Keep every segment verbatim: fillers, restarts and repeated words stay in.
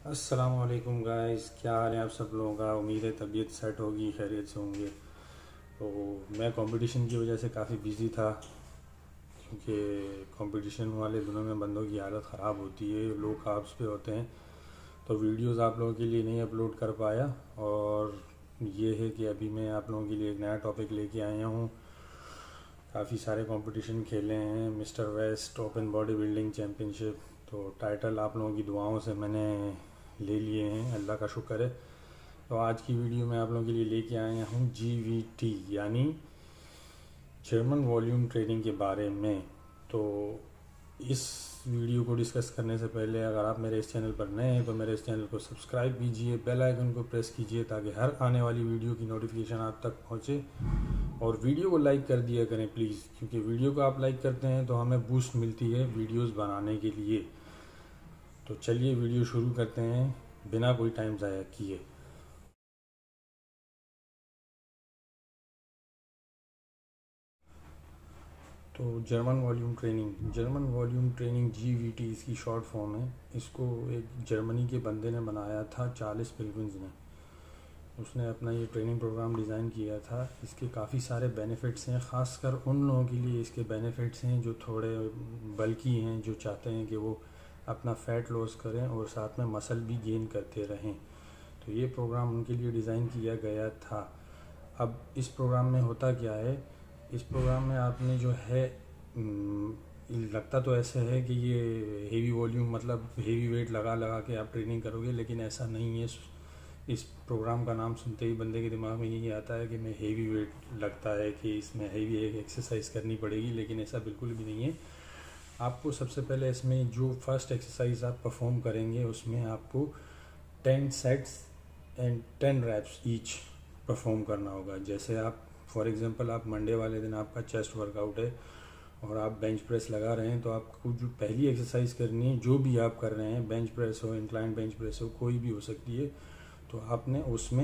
अस्सलाम वालेकुम गाइस, क्या हाल है आप सब लोगों का। उम्मीद है तबीयत सेट होगी, खैरियत से होंगे। तो मैं कंपटीशन की वजह से काफ़ी बिज़ी था, क्योंकि कंपटीशन वाले दिनों में बंदों की हालत ख़राब होती है, लोग काब्स पे होते हैं। तो वीडियोस आप लोगों के लिए नहीं अपलोड कर पाया। और ये है कि अभी मैं आप लोगों के लिए एक नया टॉपिक लेके आया हूँ। काफ़ी सारे कंपटीशन खेले हैं, mister west open body building championship. तो टाइटल आप लोगों की दुआओं से मैंने ले लिए हैं, अल्लाह का शुक्र है। तो आज की वीडियो में आप लोगों के लिए लेके आया हूँ जी वी टी यानी जर्मन वॉल्यूम ट्रेनिंग के बारे में। तो इस वीडियो को डिस्कस करने से पहले अगर आप मेरे इस चैनल पर नए हैं तो मेरे इस चैनल को सब्सक्राइब कीजिए, बेल आइकन को प्रेस कीजिए ताकि हर आने वाली वीडियो की नोटिफिकेशन आप तक पहुँचे। और वीडियो को लाइक कर दिया करें प्लीज़, क्योंकि वीडियो को आप लाइक करते हैं तो हमें बूस्ट मिलती है वीडियोस बनाने के लिए। तो चलिए वीडियो शुरू करते हैं बिना कोई टाइम ज़ाया किए। तो German volume training German volume training G V T इसकी शॉर्ट फॉर्म है। इसको एक जर्मनी के बंदे ने बनाया था, चार्ल्स पिल्किंस ने। उसने अपना ये ट्रेनिंग प्रोग्राम डिज़ाइन किया था। इसके काफ़ी सारे बेनिफिट्स हैं, ख़ासकर उन लोगों के लिए इसके बेनिफिट्स हैं जो थोड़े बल्की हैं, जो चाहते हैं कि वो अपना फ़ैट लॉस करें और साथ में मसल भी गेन करते रहें। तो ये प्रोग्राम उनके लिए डिज़ाइन किया गया था। अब इस प्रोग्राम में होता क्या है, इस प्रोग्राम में आपने जो है हम्म, लगता तो ऐसे है कि ये हेवी वॉल्यूम मतलब हेवी वेट लगा लगा के आप ट्रेनिंग करोगे, लेकिन ऐसा नहीं है। इस प्रोग्राम का नाम सुनते ही बंदे के दिमाग में यही आता है कि मैं हेवी वेट लगता है कि इसमें हेवी एक एक्सरसाइज करनी पड़ेगी, लेकिन ऐसा बिल्कुल भी नहीं है। आपको सबसे पहले इसमें जो फर्स्ट एक्सरसाइज आप परफॉर्म करेंगे उसमें आपको ten sets and ten reps each perform करना होगा। जैसे आप फॉर एग्जांपल आप मंडे वाले दिन आपका चेस्ट वर्कआउट है और आप बेंच प्रेस लगा रहे हैं, तो आपको जो पहली एक्सरसाइज करनी है, जो भी आप कर रहे हैं, बेंच प्रेस हो, इंक्लाइन बेंच प्रेस हो, कोई भी हो सकती है, तो आपने उसमें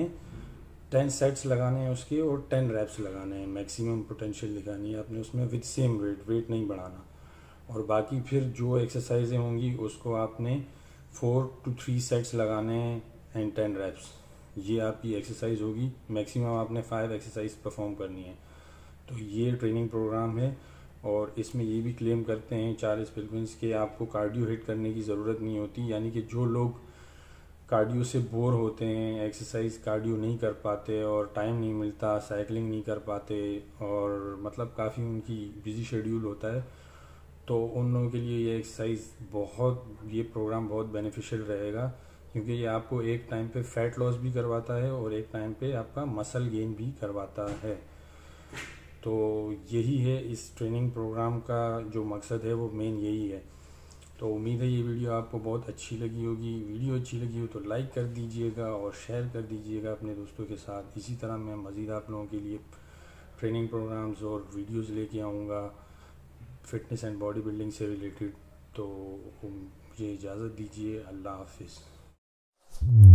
टेन सेट्स लगाने हैं उसके और टेन रैप्स लगाने हैं। मैक्सिमम पोटेंशियल दिखानी है आपने उसमें विद सेम वेट वेट नहीं बढ़ाना। और बाकी फिर जो एक्सरसाइजें होंगी उसको आपने फोर टू थ्री सेट्स लगाने हैं एंड टेन रैप्स। ये आपकी एक्सरसाइज होगी। मैक्सिमम आपने फाइव एक्सरसाइज परफॉर्म करनी है। तो ये ट्रेनिंग प्रोग्राम है। और इसमें ये भी क्लेम करते हैं चार्ल्स पिल्किंस के आपको कार्डियो हिट करने की ज़रूरत नहीं होती। यानी कि जो लोग कार्डियो से बोर होते हैं, एक्सरसाइज कार्डियो नहीं कर पाते और टाइम नहीं मिलता, साइकिलिंग नहीं कर पाते और मतलब काफ़ी उनकी बिजी शेड्यूल होता है, तो उन लोगों के लिए ये एक्सरसाइज बहुत ये प्रोग्राम बहुत बेनिफिशियल रहेगा, क्योंकि ये आपको एक टाइम पे फैट लॉस भी करवाता है और एक टाइम पे आपका मसल गेन भी करवाता है। तो यही है इस ट्रेनिंग प्रोग्राम का जो मकसद है, वो मेन यही है। तो उम्मीद है ये वीडियो आपको बहुत अच्छी लगी होगी। वीडियो अच्छी लगी हो तो लाइक कर दीजिएगा और शेयर कर दीजिएगा अपने दोस्तों के साथ। इसी तरह मैं मज़ीद आप लोगों के लिए ट्रेनिंग प्रोग्राम्स और वीडियोस लेके आऊँगा फिटनेस एंड बॉडी बिल्डिंग से रिलेटेड। तो मुझे इजाज़त दीजिए, अल्लाह हाफिज़।